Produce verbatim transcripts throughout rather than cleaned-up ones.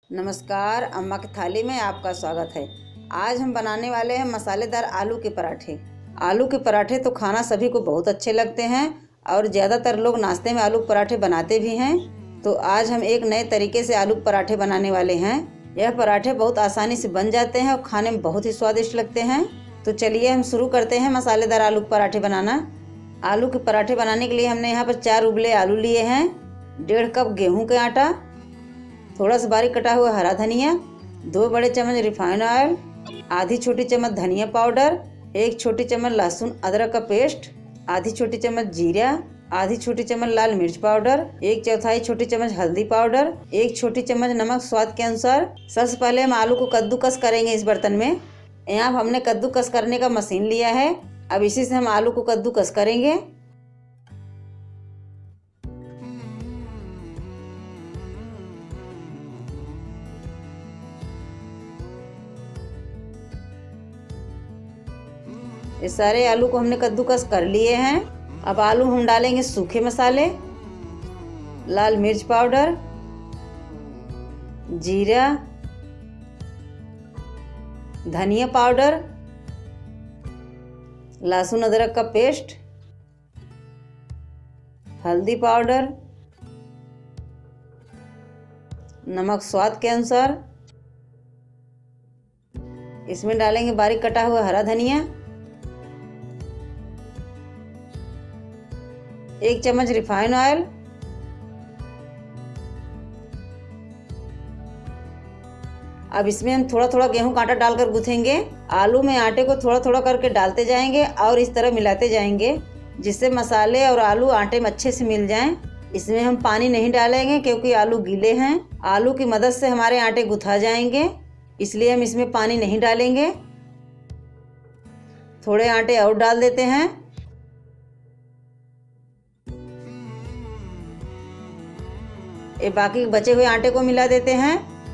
नमस्कार, अम्मा की थाली में आपका स्वागत है। आज हम बनाने वाले हैं मसालेदार आलू के पराठे। आलू के पराठे तो खाना सभी को बहुत अच्छे लगते हैं और ज़्यादातर लोग नाश्ते में आलू के पराठे बनाते भी हैं। तो आज हम एक नए तरीके से आलू के पराठे बनाने वाले हैं। यह पराठे बहुत आसानी से बन जाते हैं और खाने में बहुत ही स्वादिष्ट लगते हैं। तो चलिए हम शुरू करते हैं मसालेदार आलू के पराठे बनाना। आलू के पराठे बनाने के लिए हमने यहाँ पर चार उबले आलू लिए हैं, डेढ़ कप गेहूँ का आटा, थोड़ा सा बारीक कटा हुआ हरा धनिया, दो बड़े चम्मच रिफाइंड ऑयल, आधी छोटी चम्मच धनिया पाउडर, एक छोटी चम्मच लहसुन अदरक का पेस्ट, आधी छोटी चम्मच जीरा, आधी छोटी चम्मच लाल मिर्च पाउडर, एक चौथाई छोटी चम्मच हल्दी पाउडर, एक छोटी चम्मच नमक स्वाद के अनुसार। सबसे पहले हम आलू को कद्दूकस करेंगे इस बर्तन में। यहाँ हमने कद्दूकस करने का मशीन लिया है। अब इसी से हम आलू को कद्दूकस करेंगे। ये सारे आलू को हमने कद्दूकस कर लिए हैं। अब आलू हम डालेंगे सूखे मसाले, लाल मिर्च पाउडर, जीरा, धनिया पाउडर, लहसुन अदरक का पेस्ट, हल्दी पाउडर, नमक स्वाद के अनुसार। इसमें डालेंगे बारीक कटा हुआ हरा धनिया, एक चम्मच रिफाइंड ऑयल, अब इसमें हम थोड़ा थोड़ा गेहूं का आटा डालकर गूंथेंगे। आलू में आटे को थोड़ा थोड़ा करके डालते जाएंगे और इस तरह मिलाते जाएंगे जिससे मसाले और आलू आटे में अच्छे से मिल जाएं। इसमें हम पानी नहीं डालेंगे क्योंकि आलू गीले हैं। आलू की मदद से हमारे आटे गुथा जाएंगे, इसलिए हम इसमें पानी नहीं डालेंगे। थोड़े आटे और डाल देते हैं। ये बाकी बचे हुए आटे को मिला देते हैं।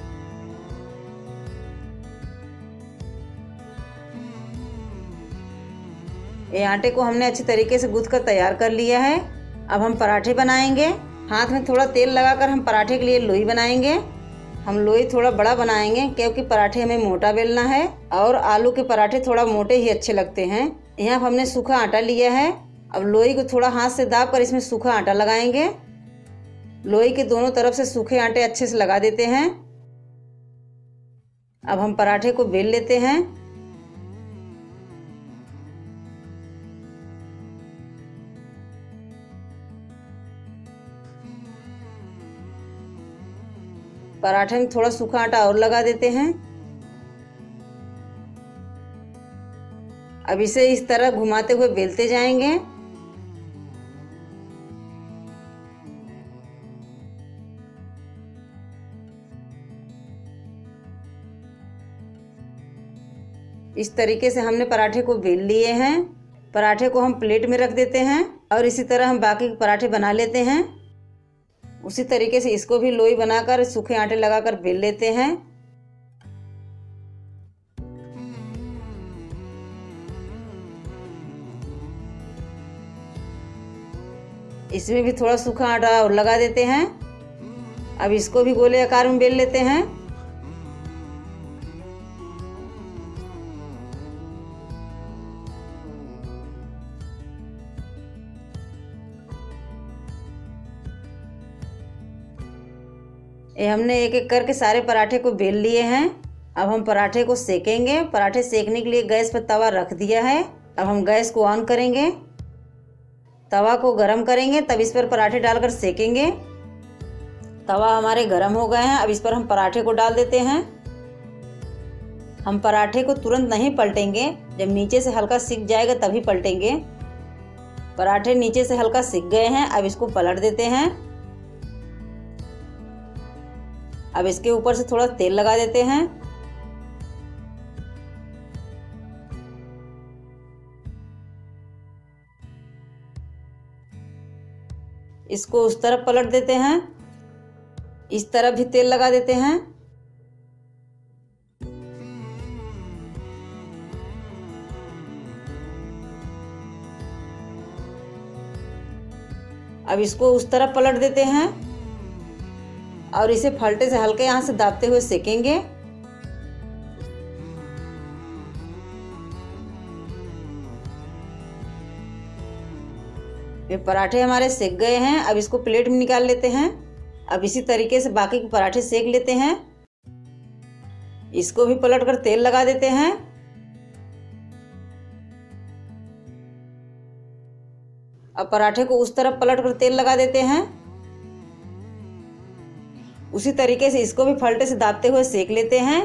ये आटे को हमने अच्छी तरीके से गूंथ कर तैयार कर लिया है। अब हम पराठे बनाएंगे। हाथ में थोड़ा तेल लगाकर हम पराठे के लिए लोई बनाएंगे। हम लोई थोड़ा बड़ा बनाएंगे क्योंकि पराठे हमें मोटा बेलना है और आलू के पराठे थोड़ा मोटे ही अच्छे लगते हैं। यहाँ हमने सूखा आटा लिया है। अब लोई को थोड़ा हाथ से दाब कर इसमें सूखा आटा लगाएंगे। लोई के दोनों तरफ से सूखे आटे अच्छे से लगा देते हैं। अब हम पराठे को बेल लेते हैं। पराठे में थोड़ा सूखा आटा और लगा देते हैं। अब इसे इस तरह घुमाते हुए बेलते जाएंगे। इस तरीके से हमने पराठे को बेल लिए हैं। पराठे को हम प्लेट में रख देते हैं और इसी तरह हम बाकी के पराठे बना लेते हैं। उसी तरीके से इसको भी लोई बनाकर सूखे आटे लगाकर बेल लेते हैं। इसमें भी थोड़ा सूखा आटा और लगा देते हैं। अब इसको भी गोले आकार में बेल लेते हैं। ये हमने एक एक करके सारे पराठे को बेल लिए हैं। अब हम पराठे को सेकेंगे। पराठे सेकने के लिए गैस पर तवा रख दिया है। अब हम गैस को ऑन करेंगे, तवा को गरम करेंगे, तब इस पर पराठे डालकर सेकेंगे। तवा हमारे गरम हो गए हैं। अब इस पर हम पराठे को डाल देते हैं। हम पराठे को तुरंत नहीं पलटेंगे, जब नीचे से हल्का सिक जाएगा तभी पलटेंगे। पराठे नीचे से हल्का सिक गए हैं। अब इसको पलट देते हैं। अब इसके ऊपर से थोड़ा तेल लगा देते हैं। इसको उस तरफ पलट देते हैं। इस तरफ भी तेल लगा देते हैं। अब इसको उस तरफ पलट देते हैं। और इसे फलटे से हल्के यहाँ से दाबते हुए सेकेंगे। ये पराठे हमारे सेक गए हैं। अब इसको प्लेट में निकाल लेते हैं। अब इसी तरीके से बाकी के पराठे सेक लेते हैं। इसको भी पलट कर तेल लगा देते हैं। अब पराठे को उस तरफ पलट कर तेल लगा देते हैं। उसी तरीके से इसको भी फलटे से दाबते हुए सेक लेते हैं।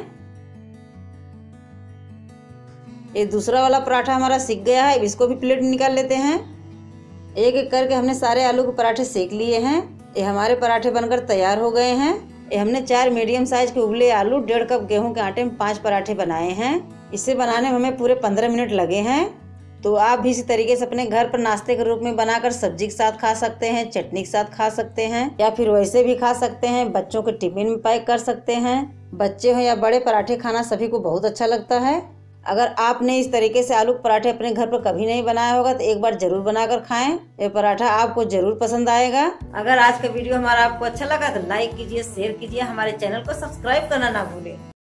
ये दूसरा वाला पराठा हमारा सिक गया है। इसको भी प्लेट में निकाल लेते हैं। एक एक करके हमने सारे आलू के पराठे सेक लिए हैं। ये हमारे पराठे बनकर तैयार हो गए हैं। ये हमने चार मीडियम साइज के उबले आलू डेढ़ कप गेहूं के आटे में पांच पराठे बनाए हैं। इसे बनाने में हमें पूरे पंद्रह मिनट लगे हैं। तो आप भी इसी तरीके से अपने घर पर नाश्ते के रूप में बनाकर सब्जी के साथ खा सकते हैं, चटनी के साथ खा सकते हैं, या फिर वैसे भी खा सकते हैं। बच्चों के टिफिन में पैक कर सकते हैं। बच्चे हो या बड़े, पराठे खाना सभी को बहुत अच्छा लगता है। अगर आपने इस तरीके से आलू के पराठे अपने घर पर कभी नहीं बनाया होगा तो एक बार जरूर बनाकर खाएं। ये पराठा आपको जरूर पसंद आएगा। अगर आज का वीडियो हमारा आपको अच्छा लगा तो लाइक कीजिए, शेयर कीजिए, हमारे चैनल को सब्सक्राइब करना ना भूलें।